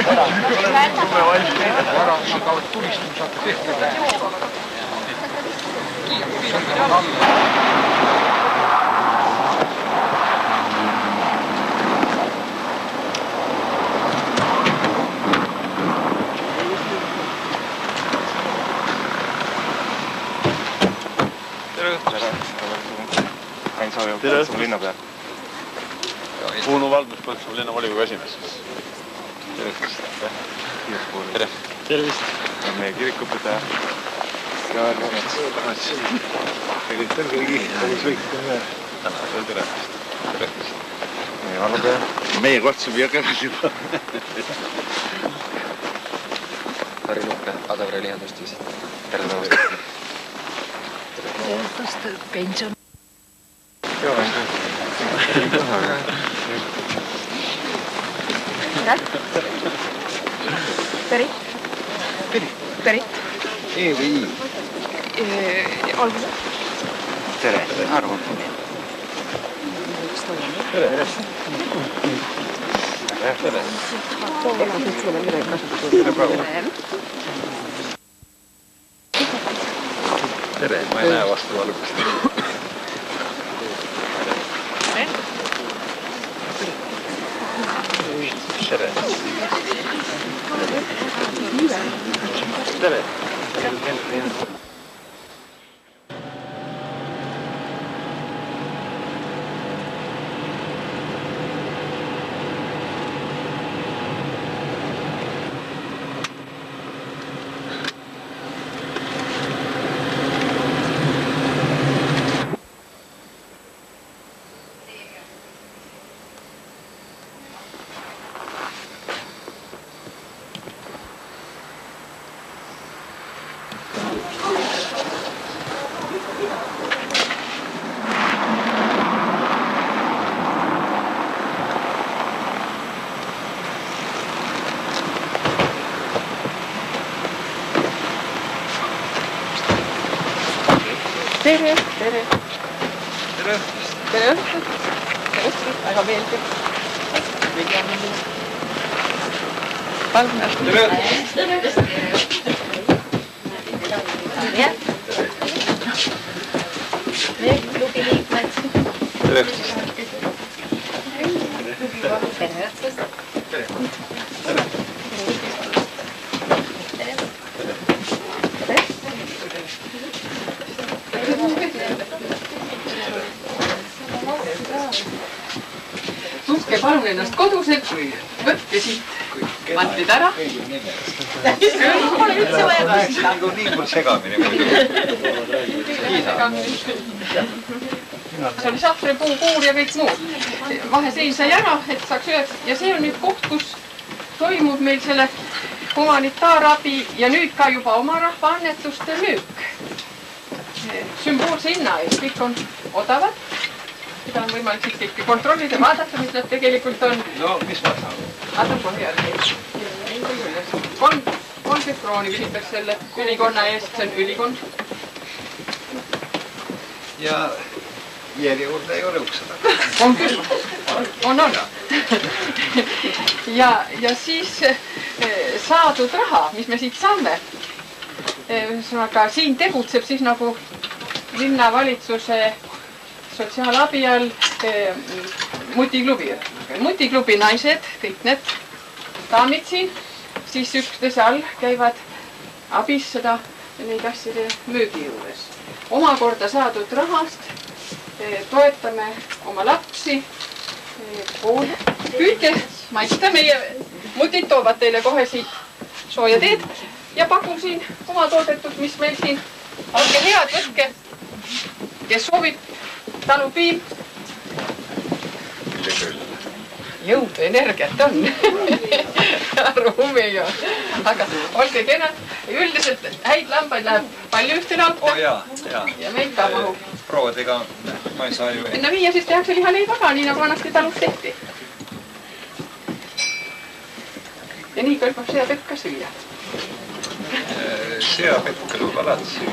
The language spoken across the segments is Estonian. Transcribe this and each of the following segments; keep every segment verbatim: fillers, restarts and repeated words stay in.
Vara hakkavad tulistama, saate tehtada. Tere! Linna peal. Uunu Valdus Põltsamaa linna volikogu esimees. Tere! Tere! Tervist! Meie kirikupidaja. Kaar Romets. Tervitan kõigi. Kogus võiksime ühe. Täna veel tere! Tere! Meie vallupeja. Meie kohtusime jõgenud juba. Harri Lukke, Adavre lihandustis. Tere tõust! Kas pension? Joo, on kyllä. Perit? Perit? Perit? E või I? Alguse? Tere, arvun. Tere. Tere. Tere. Tere päeva. Tere, ma ei näe vastu valgust. Tere. Tere. Tere, tere. Tere. Tere õhtut. Tere õhtut, väga meeldib. Palun. Tere. Tere. Tere. Meie klubi liikmed. Tere õhtust. Tere õhtust. Tere. Tundke palun ennast koduselt, võtke siit mantid ära. Pole üldse vaja kasta. Nii mul segamini muidu. See oli sahvripuu, kuur ja kõik muud. Vaheseis sai ära, et saaks üheks. Ja see on nüüd koht, kus toimub meil selle humanitaarabi ja nüüd ka juba oma rahva annetuste müük. Sümboolse hinna eest, kõik on odavad. Seda on võimalik siit kõike kontrollida, vaadata, mis nad tegelikult on. No, mis ma saan? Aga on põhjal. kolmkümmend krooni küsitakse selle ülikonna eest, see on ülikond. Ja järjekorda ei ole ukseda. On küll. On, on. Ja, ja siis saadud raha, mis me siit saame. Aga siin tegutseb siis nagu linnavalitsuse sotsiaalabi all mutiklubi. Mutiklubi naised, kõik need daamid siin, siis üksteise all käivad abis seda neid asjade müügi juures. Omakorda saadud rahast toetame oma lapsi, kooli. Püüdke maista, meie mutid toovad teile kohe siit sooja teed ja pakun siin oma toodetud, mis meil siin. Olge head, võtke, kes soovib. Talupiim. Jõudu, energiat on. Ruumiga. Aga olge kenad. Üldiselt häid lambaid läheb palju ühte lampa. Oh jaa, jaa. Ja meil ka mahub. Prouadega ma ei saa ju... Enne viia siis tehakse lihaleivaga, nii nagu vanasti talus tehti. Ja nii kõlbab seapekk ka süüa. Seapekk kõlbab alati süüa.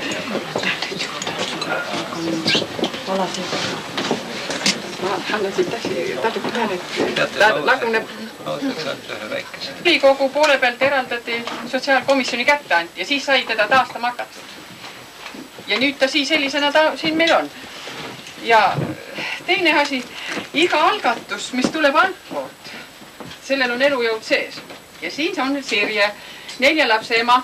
Alati. Ma annan siit asja tatuke peale, et ta laguneb Ülikogu poole pealt eraldati sotsiaalkomisjoni kätte anti ja siis sai teda taastama hakata. Ja nüüd ta siis sellisena ta siin meil on. Ja teine asi, iga algatus, mis tuleb altpoolt, sellel on elujõud sees. Ja siin on Sirje, nelja lapse ema,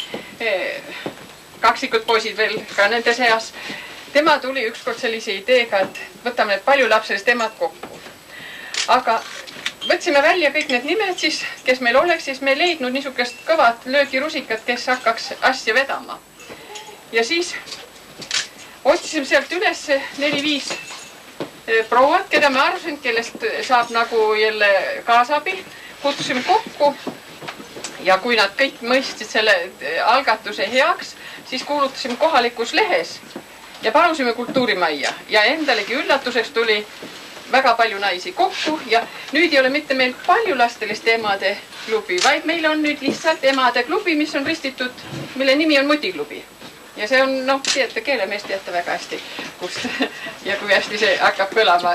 kaksikud poisid veel ka nende seas. Tema tuli ükskord sellise ideega, et võtame need paljulapselist emad kokku. Aga võtsime välja kõik need nimed siis, kes meil oleks, siis me ei leidnud niisugust kõvat löögirusikat, kes hakkaks asja vedama. Ja siis otsisime sealt üles neli-viis prouad, keda me arvasin, kellest saab nagu jälle kaasabi. Kutsusime kokku ja kui nad kõik mõistsid selle algatuse heaks, siis kuulutasime kohalikus lehes ja palusime kultuurimajja. Ja endalegi üllatuseks tuli väga palju naisi kokku ja nüüd ei ole mitte meil paljullasteliste emade klubi, vaid meil on nüüd lihtsalt emade klubi, mis on ristitud, mille nimi on Mutiklubi. Ja see on, noh, teate, keelemees teate väga hästi, kust ja kui hästi see hakkab kõlama.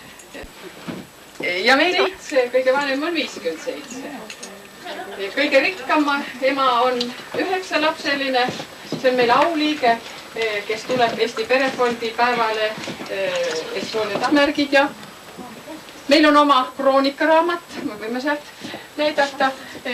Ja meil seitse, kõige vanem on viiskümmend seitse. Kõige rikkama ema on üheksalapseline, see on meil auliige, kes tuleb Eesti Perefondi päevale Estonia tamärgid ja meil on oma kroonikaraamat, me võime sealt näidata,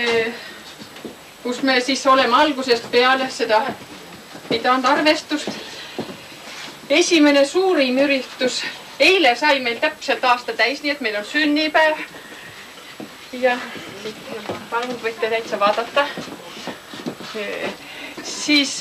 kus me siis oleme algusest peale seda pidanud arvestust. Esimene suurim üritus, eile sai meil täpselt aasta täis, nii et meil on sünnipäev ja palun võite täitsa vaadata. Siis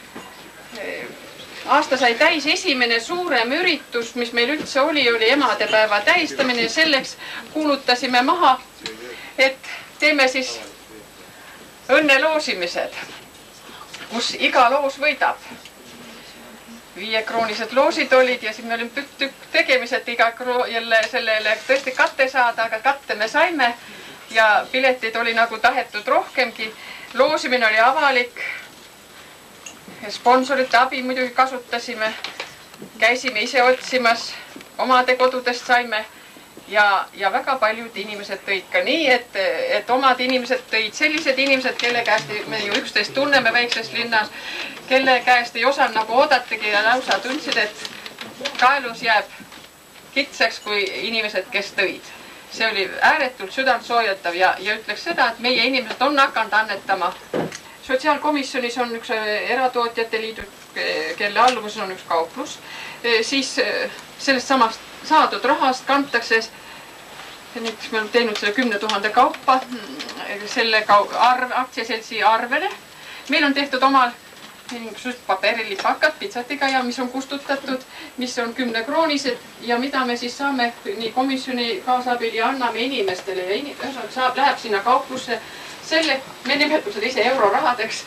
aasta sai täis esimene suurem üritus, mis meil üldse oli, oli emadepäeva tähistamine ja selleks kuulutasime maha, et teeme siis õnneloosimised, kus iga loos võidab. Viiekroonised loosid olid ja siis me olime tükk tegemised iga jälle sellele tõesti katte saada, aga katte me saime ja piletid oli nagu tahetud rohkemgi. Loosimine oli avalik. Sponsorite abi muidugi kasutasime, käisime ise otsimas, omade kodudest saime ja, ja väga paljud inimesed tõid ka nii, et, et omad inimesed tõid sellised inimesed, kelle käest me ju üksteist tunneme väikses linnas, kelle käest ei osanud nagu oodatagi ja lausa tundsid, et kaelus jääb kitsaks kui inimesed, kes tõid. See oli ääretult südantsoojatav ja, ja ütleks seda, et meie inimesed on hakanud annetama. Sotsiaalkomisjonis on üks eratootjate liidu, kelle alluvuses on üks kauplus. Siis sellest samast saadud rahast kantakse, näiteks me oleme teinud selle kümne tuhande kaupa selle arv, aktsiaseltsi arvele. Meil on tehtud omal paberilipakad pitsatiga ja mis on kustutatud, mis on kümnekroonised ja mida me siis saame nii komisjoni kaasabil ja anname inimestele ja inimesed saab, läheb sinna kauplusse. Selle, me nimetame seda ise eurorahadeks.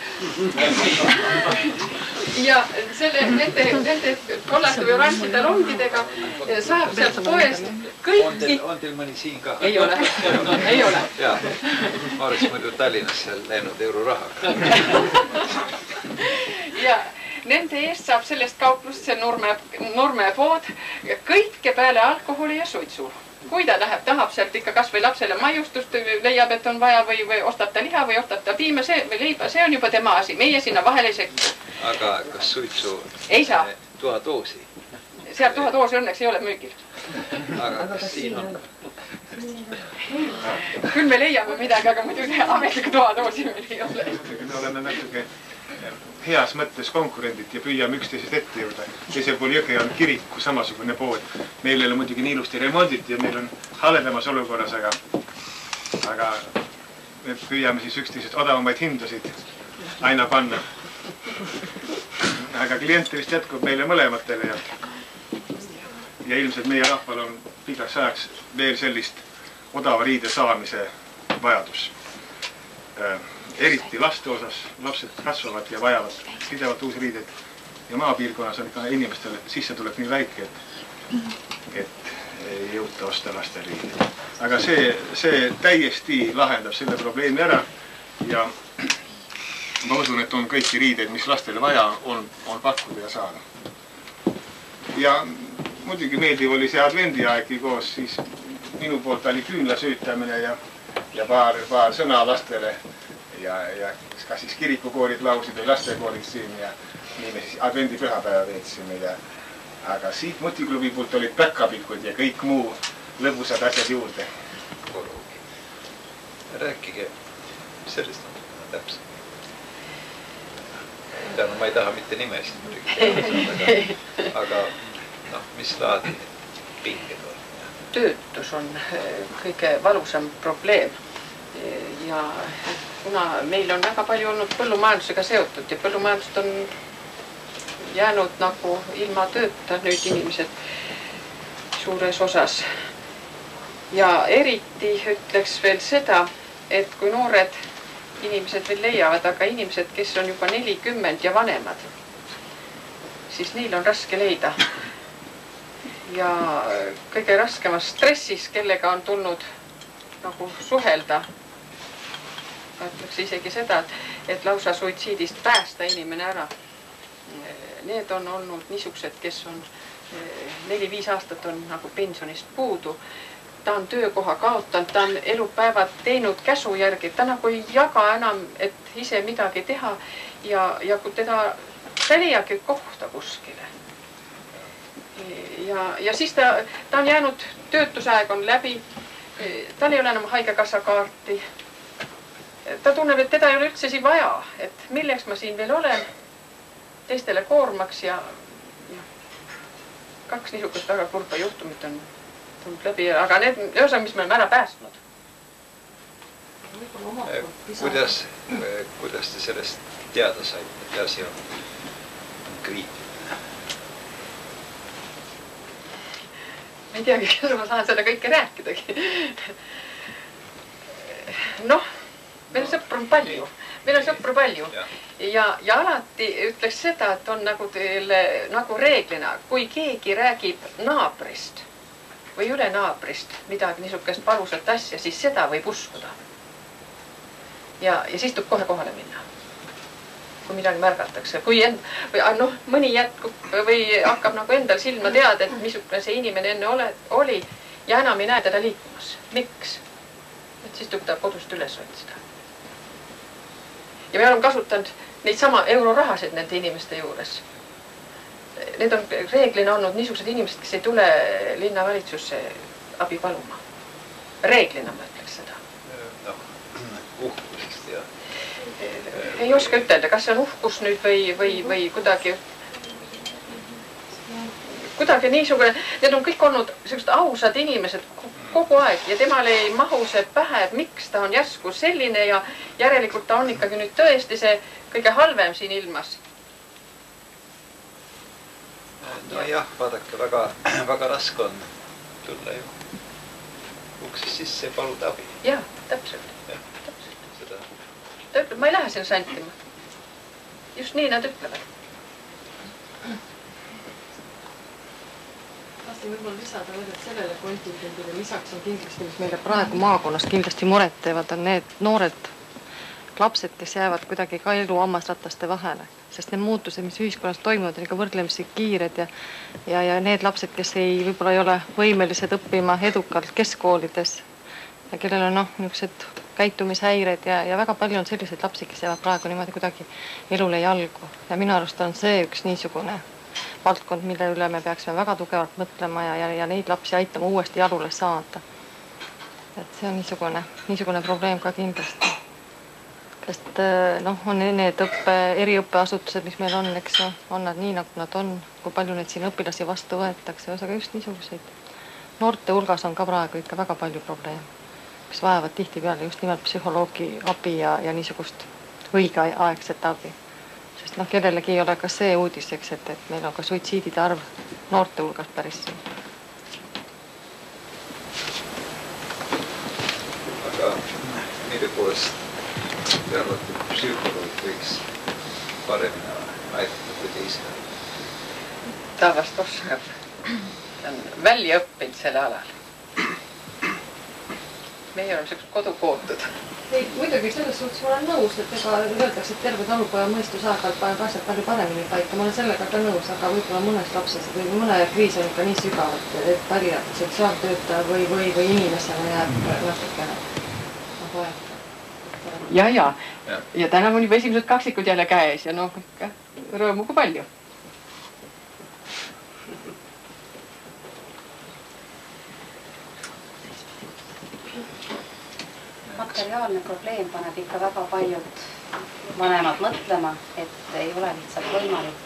Ja selle, nende, nende kollaste või oranžide rongidega saab sealt poest kõiki. On teil mõni siin ka? Ei ole. Ei ole. Jaa, ma oleks muidu Tallinnas seal läinud eurorahaga. Ja nende eest saab sellest kauplust see Nurme, Nurme pood kõike peale alkoholi ja suitsu. Kui ta läheb, tahab sealt ikka kas või lapsele maiustust, leiab, et on vaja või, või ostab ta liha või ostab ta piima see, või leiba, see on juba tema asi. Meie sinna vahele ei sekku. Aga kas suitsu ei saa? Tuhadoosi? Seal tuhadoosi õnneks ei ole müügil. Aga kas siin on? Küll me leiame midagi, aga muidugi ametlikku tuhadoosi meil ei ole. Me oleme natuke heas mõttes konkurendid ja püüame üksteisest ette juurde. Teisel pool jõge on kiriku samasugune pood. Meil ei ole muidugi nii ilusti remondit ja meil on haledamas olukorras, aga, aga me püüame siis üksteisest odavamaid hindasid aina panna. Aga kliente vist jätkub meile mõlematele ja, ja ilmselt meie rahval on pikaks ajaks veel sellist odava riide saamise vajadus. Eriti laste osas, lapsed kasvavad ja vajavad pidevalt uusi riideid ja maapiirkonnas on ikka inimestel sissetulek nii väike, et, et ei jõuta osta laste riideid. Aga see, see täiesti lahendab selle probleemi ära ja ma usun, et on kõiki riideid, mis lastele vaja on, on pakkuda ja saada. Ja muidugi meeldiv oli see advendiaegi koos, siis minu poolt oli küünla süütamine ja ja paar, paar sõna lastele ja, ja kas siis kirikukoorid laulsid või lastekoorid siin ja nii me siis advendipühapäeva veetsime ja aga siit Mutiklubi poolt olid päkapikud ja kõik muu lõbusad asjad juurde. Rääkige sellest täpselt. Tänu, ma ei taha mitte nimesid muidugi, aga noh, mis laadi pinged on? Töötus on kõige valusam probleem ja kuna meil on väga palju olnud põllumajandusega seotud ja põllumajandust on jäänud nagu ilma tööta nüüd inimesed suures osas. Ja eriti ütleks veel seda, et kui noored inimesed veel leiavad, aga inimesed, kes on juba nelikümmend ja vanemad, siis neil on raske leida. Ja kõige raskemas stressis, kellega on tulnud nagu suhelda, ütleks isegi seda, et lausa suitsiidist päästa inimene ära. Need on olnud niisugused, kes on neli-viis aastat on nagu pensionist puudu. Ta on töökoha kaotanud, ta on elupäevad teinud käsu järgi, ta nagu ei jaga enam, et ise midagi teha ja, ja kui teda, ta ei leiagi kohta kuskile. Ja, ja siis ta, ta on jäänud, töötusaeg on läbi, tal ei ole enam haigekassa kaarti. Ta tunneb, et teda ei ole üldse siin vaja, et milleks ma siin veel olen, teistele koormaks ja, ja kaks niisugust väga kurba juhtumit on tulnud läbi, aga need osa, mis me oleme ära päästnud. Kuidas, kuidas te sellest teada saite, et asi on kriitiline? Ma ei teagi, kas ma saan seda kõike rääkidagi. Noh, meil on sõpru palju. Meil on sõpru palju. Ja, ja alati ütleks seda, et on nagu teile nagu reeglina, kui keegi räägib naabrist või üle naabrist midagi niisugust valusat asja, siis seda võib uskuda. Ja, ja siis tuleb kohe kohale minna, kui midagi märgatakse. Kui end, või, noh, mõni jätkub või hakkab nagu endal silma teada, et missugune see inimene enne ole, oli ja enam ei näe teda liikumas. Miks? Et siis tuleb ta kodust üles otsida. Ja me oleme kasutanud neid sama eurorahasid nende inimeste juures. Need on reeglina olnud niisugused inimesed, kes ei tule linnavalitsusse abi paluma. Reeglina ma ütleks seda. Noh, uhkusest ja... Ei oska ütelda, kas see on uhkus nüüd või, või, või kuidagi... Kuidagi niisugune... Need on kõik olnud sellised ausad inimesed kogu aeg ja temale ei mahu see pähe, et miks ta on järsku selline ja järelikult ta on ikkagi nüüd tõesti see kõige halvem siin ilmas. No jah, vaadake, väga, väga raske on tulla ju uksest sisse ja paluda abi. Jah, täpselt. Ja, täpselt. Seda... Ta ütleb, ma ei lähe sinna santima. Just nii nad ütlevad. Tahtsin võib-olla lisada veel, et sellele kontingendile lisaks on kindlasti, mis meile praegu maakonnas kindlasti muret teevad, on need noored lapsed, kes jäävad kuidagi ka elu hammasrataste vahele. Sest need muutused, mis ühiskonnas toimuvad, on ikka võrdlemisi kiired ja, ja, ja need lapsed, kes ei, võib-olla ei ole võimelised õppima edukalt keskkoolides ja kellel on noh, niisugused käitumishäired ja, ja väga palju on selliseid lapsi, kes jäävad praegu niimoodi kuidagi elule jalgu. Ja minu arust on see üks niisugune valdkond, mille üle me peaksime väga tugevalt mõtlema ja, ja, ja neid lapsi aitama uuesti jalule saada. Et see on niisugune, niisugune probleem ka kindlasti. Sest noh, on need õppe, eriõppeasutused, mis meil on, eks ju, on nad nii, nagu nad on, kui palju neid siin õpilasi vastu võetakse, aga just niisuguseid. Noorte hulgas on ka praegu ikka väga palju probleeme, kes vajavad tihtipeale just nimelt psühholoogi abi ja, ja niisugust õigeaegset abi. Sest noh, kellelegi ei ole ka see uudiseks, et, et meil on ka suitsiidide arv noorte hulgas päris siin. Aga mille poolest te arvate, et psühholoog võiks paremini aidata kui teisele? Ta vast oskab. Ta on välja õppinud selle alal. Meie oleme sellised kodukootud. Ei, muidugi selles suhtes ma olen nõus, et ega öeldakse, et terve talupoja mõistus aeg-ajalt paneb asjad palju paremini paika. Ma olen sellega ka nõus, aga võib-olla mõnes lapses või mõne kriis on ikka nii sügav, et talinatud seksuaaltöötaja või, või, või inimesena jääb natukene toeta. Ja, ja. Ja. Ja täna on juba esimesed kaksikud jälle käes ja noh, rõõmu kui palju. Materiaalne probleem paneb ikka väga paljud vanemad mõtlema, et ei ole lihtsalt võimalik.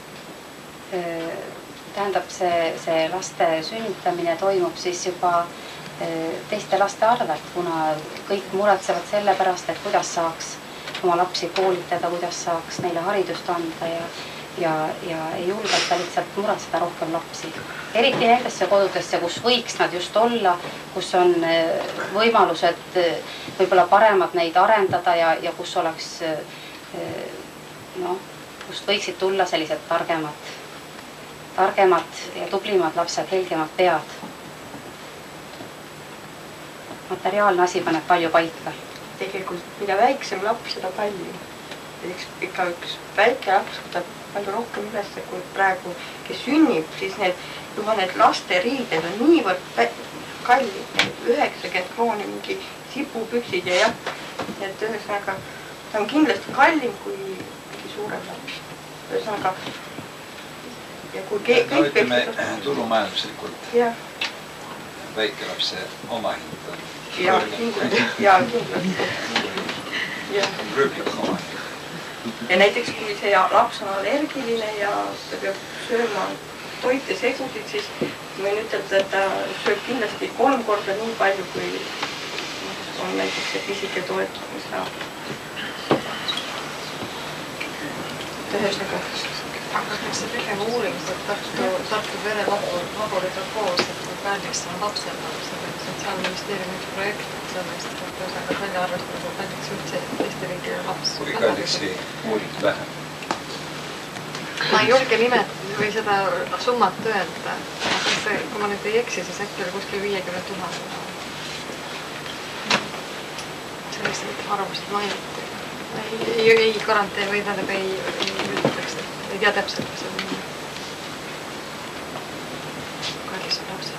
Tähendab, see, see laste sünnitamine toimub siis juba teiste laste arvelt, kuna kõik muretsevad selle pärast, et kuidas saaks oma lapsi koolitada, kuidas saaks neile haridust anda ja, ja, ja ei julgeta lihtsalt muretseda rohkem lapsi. Eriti nendesse kodudesse, kus võiks nad just olla, kus on võimalused võib-olla paremad neid arendada ja, ja kus oleks, noh, kust võiksid tulla sellised targemad, targemad ja tublimad lapsed, helgemad pead. Materiaalne asi paneb palju paika. Tegelikult mida väiksem laps, seda palju. Ikka üks väike laps võtab palju rohkem ülesse, kui praegu, kes sünnib, siis need, juba need laste riided on niivõrd kallid, üheksakümmend krooni mingi sipupüksid ja jah, et ühesõnaga, ta on kindlasti kallim kui mingi suurem laps. Ühesõnaga, ja kui kõik no, ütleme, turumajanduslikult ja. Väike lapse oma hind on ja, kindlasti, ja kindlasti. Ja. Rööblik oma hind. Ja näiteks kui see laps on allergiline ja ta peab sööma toite segusid, siis võin ütelda, et ta sööb kindlasti kolm korda nii palju, kui on näiteks see pisike toetus, mis saab. Ühesõnaga, hakatakse tegema uurimised, et Tartu, Tartu verelaboriga koos, et kui kallis on lapsel, sellega Sotsiaalministeeriumi üks projekt, sellest, et ühesõnaga välja arvestada, kui kallis üldse teiste riigile laps. Kui kallis ei uurid vähem? Ma ei julge nimet või seda summat öelda. Kui ma nüüd ei eksi, siis äkki oli kuskil viiekümne tuhat. Sellised arvused mainiti. Ei, ei, ei garantii või tähendab ei, ei ütleks, ei tea täpselt, kas see on kallis on lapsed.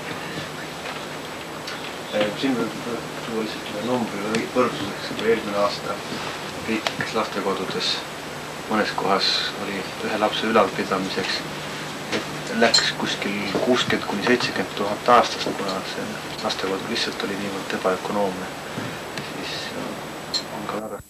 Siin võib tuua lihtsalt numbri võrdluseks, kui eelmine aasta riiklikes lastekodudes mõnes kohas oli ühe lapse ülalpidamiseks, et läks kuskil kuuskümmend kuni seitsekümmend tuhat aastast, kuna see lastekodu lihtsalt oli niivõrd ebaökonoomne, siis on ka väga.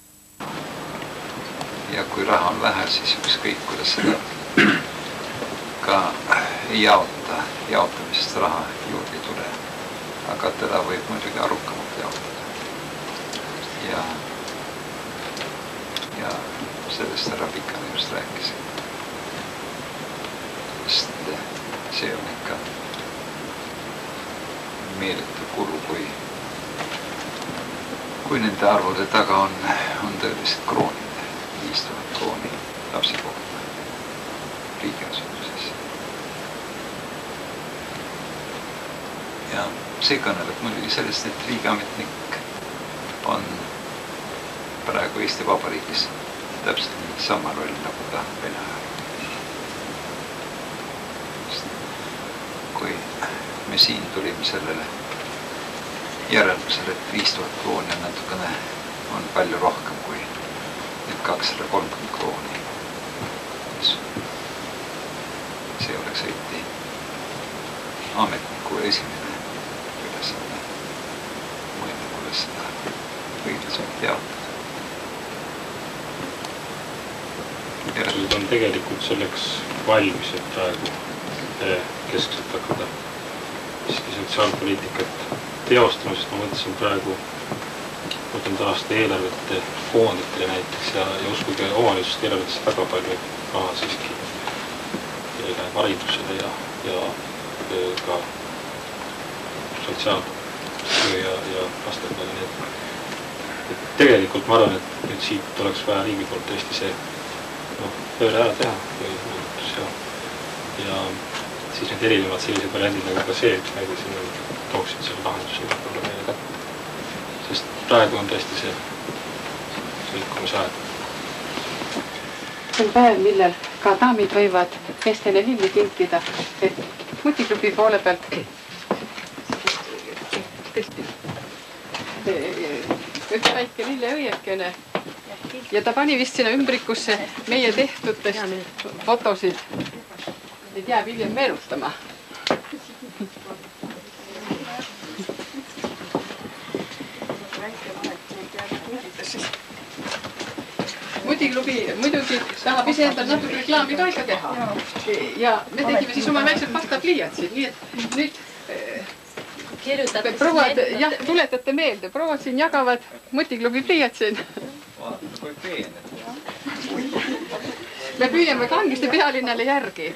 Ja kui raha on vähe, siis ükskõik, kuidas seda ka ei jaota, jaotamisest raha juurde ei tule. Aga teda võib muidugi arukamalt jaotada. Ja, ja sellest härra Pikani just rääkisin. Sest see on ikka meeletu kulu, kui, kui nende arvude taga on, on tõeliselt kroonid. viis tuhat krooni lapsi kohta riigiasutuses. Ja see kõneleb muidugi sellest, et riigiametnik on praegu Eesti Vabariigis täpselt nii sama roll nagu ta Vene ajal. Kui me siin tulime sellele järeldusele, et viis tuhat krooni on natukene on palju rohkem kui nüüd kakssada kolmkümmend krooni. See oleks õiti ametniku esimene ülesanne mõelda, kuidas seda õiglaselt jaotada. Nüüd on tegelikult selleks valmis, et praegu keskselt hakata sotsiaalpoliitikat teostama, sest ma mõtlesin praegu mõtlenud aasta eelarvete koonditele näiteks ja, ja uskuge omavalitsuste eelarvetest väga palju raha siiski läheb haridusele ja, ja ka sotsiaaltöö ja, ja laste peale. Nii et, et tegelikult ma arvan, et nüüd siit oleks vaja riigi poolt tõesti see noh, pööre ära teha või muutus ja, ja siis need erinevad sellised variandid nagu ka see, et näide siin tooksid selle lahenduse võib-olla meile kätte. Sest praegu on tõesti see sõlkumise aeg. See on päev, millel ka daamid võivad meestele lilli kinkida, et mutiklubi poole pealt üks väike lilleõiekene ja ta pani vist sinna ümbrikusse meie tehtutest fotosid. Neid jääb hiljem meenutama. Mutiklubi muidugi tahab ise endal natuke reklaami ka ikka teha. Ja me tegime siis oma väiksed pastapliiatsid, nii et nüüd prouad, jah, tuletate meelde, prouad siin jagavad Mutiklubi pliiatsid. Vaata, kui peened. Me püüame Kangiste pealinnale järgi.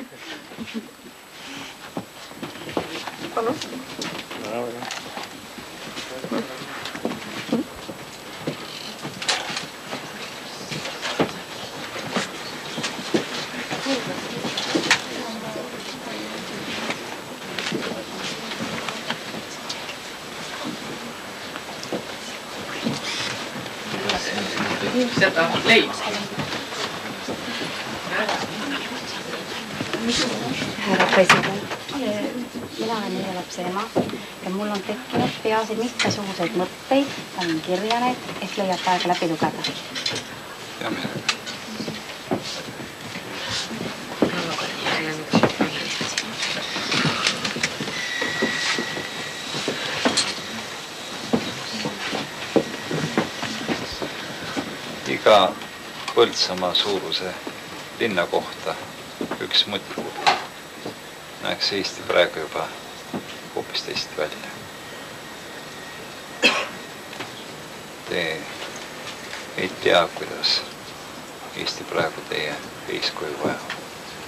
Palun. Seda leib. Härra president, mina olen meie lapse ema ja mul on tekkinud peaasi mitmesuguseid mõtteid, panin kirja need, ehk leiab aega läbi lugeda. Ja meelega. Iga Põltsamaa suuruse linna kohta üks mõtteklubi näeks Eesti praegu juba hoopis teist välja. Te ei tea, kuidas Eesti praegu teie eeskuju vajab.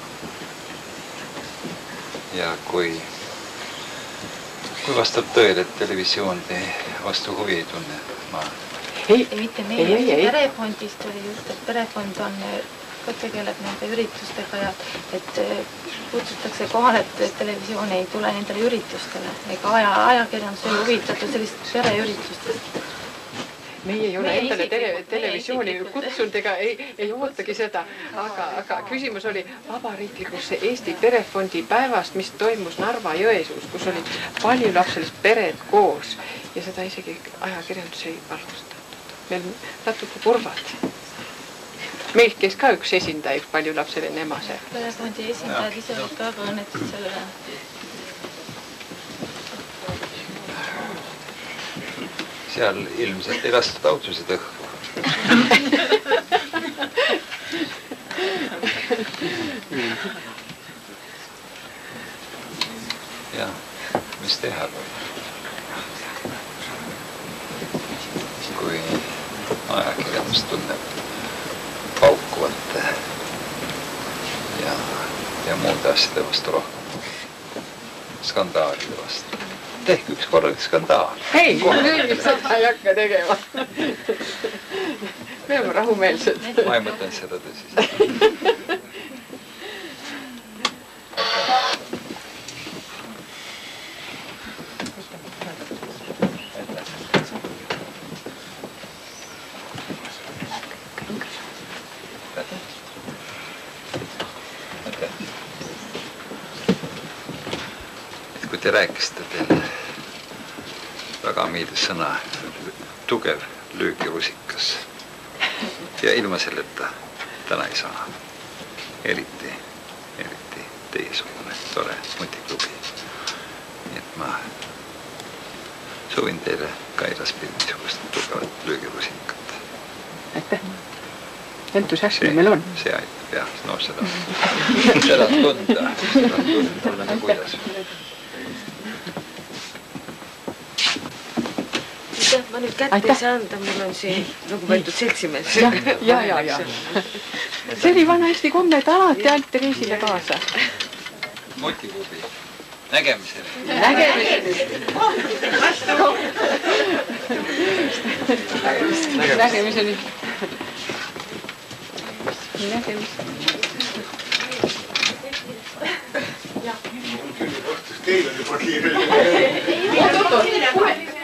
Ja kui, kui vastab tõele, et televisioon te vastu huvi ei tunne, ma Ei, mitte meie, perefondist oli just, et perefond on, ka tegeleb nende üritustega ja et kutsutakse kohale, et televisioon ei tule nendele üritustele ega aja, ajakirjandus ei huvitatud sellist pereüritustest. Meie ei ole endale tele, televisiooni kutsunud ega ei, ei ootagi seda, aga, aga küsimus oli vabariiklikusse Eesti perefondi päevast, mis toimus Narva-Jõesuus, kus olid paljulapselised pered koos ja seda isegi ajakirjandus ei alusta. Meil natuke kurvad. Meil käis ka üks esindaja, üks paljulapseline emase. Perefondi esindajad ise olid ka väga õnnetud sellele. Seal ilmselt ei lastud autosid õhku. Ja, mis teha või? Kui ajakirjandus tunneb paukuvate ja, ja muude asjade vastu rohkem skandaalide vastu. Tehke üks korralik skandaal. Ei, nüüd seda ei hakka tegema. Me oleme rahumeelsed. Ma ei mõtlen seda tõsiselt. Kui te rääkisite teile väga meeldis sõna tugev löögirusikas ja ilma selleta täna ei saa. Eriti, eriti teisugune tore Mutiklubi. Nii et ma soovin teile ka edaspidi niisugust tugevat löögirusikat. Aitäh! Entusiasmi meil on. See aitab, jah. No seda, seda tunda. Seda tunda, oleme kuidas. Ma nüüd kätte ei saanda, mul on siin lugupeetud seltsimees. Ja, ja, ja. See oli vana Eesti komme, et alati anti reisile kaasa. Mutiklubi. Nägemiseni. Nägemiseni. Nägemiseni. Nägemiseni. Teil on juba kiire. Oot, oot, oot.